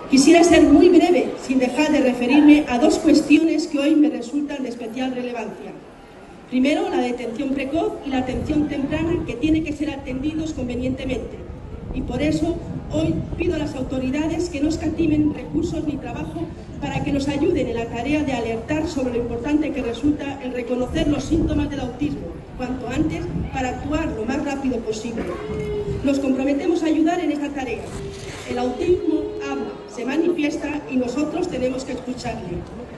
Quisiera ser muy breve, sin dejar de referirme a dos cuestiones que hoy me resultan de especial relevancia. Primero, la detención precoz y la atención temprana, que tienen que ser atendidos convenientemente. Y por eso, hoy pido a las autoridades que no escatimen recursos ni trabajo para que nos ayuden en la tarea de alertar sobre lo importante que resulta el reconocer los síntomas del autismo cuanto antes para actuar lo más rápido posible. Nos comprometemos a ayudar en esta tarea. El autismo habla, se manifiesta y nosotros tenemos que escucharle.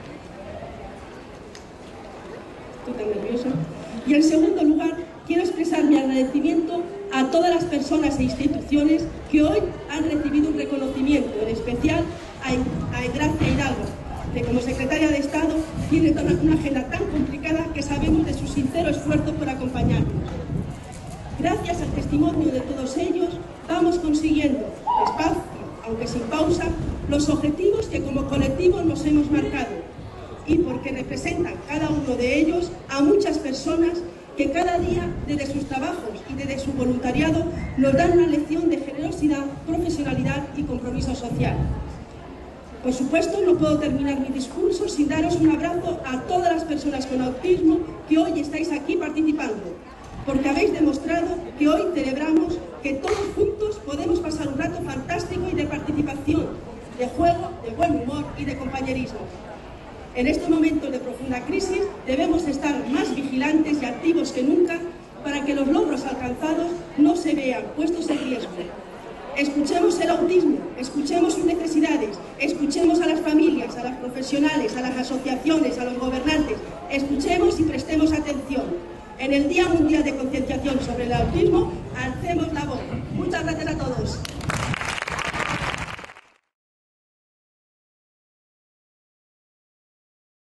Estoy tan nerviosa. Y en segundo lugar, quiero expresar mi agradecimiento a todas las personas e instituciones que hoy han recibido un reconocimiento, en especial a Engracia Hidalgo, que como secretaria de Estado tiene una agenda tan complicada que sabemos de su sincero esfuerzo por acompañarnos. Gracias al testimonio de todos ellos, vamos consiguiendo, despacio, aunque sin pausa, los objetivos que como colectivo nos hemos marcado, y porque representan cada uno de ellos a muchas personas que cada día, desde sus trabajos y desde su voluntariado, nos dan una lección de generosidad, profesionalidad y compromiso social. Por supuesto, no puedo terminar mi discurso sin daros un abrazo a todas las personas con autismo que hoy estáis aquí participando, porque habéis demostrado que hoy celebramos que todos juntos podemos pasar un rato fantástico y de participación, de juego, de buen humor y de compañerismo. En estos momentos de profunda crisis debemos estar más vigilantes y activos que nunca para que los logros alcanzados no se vean puestos en riesgo. Escuchemos el autismo, escuchemos sus necesidades, escuchemos a las familias, a las profesionales, a las asociaciones, a los gobernantes, escuchemos y prestemos atención. En el Día Mundial de Concienciación sobre el Autismo, alcemos la voz. Muchas gracias a todos.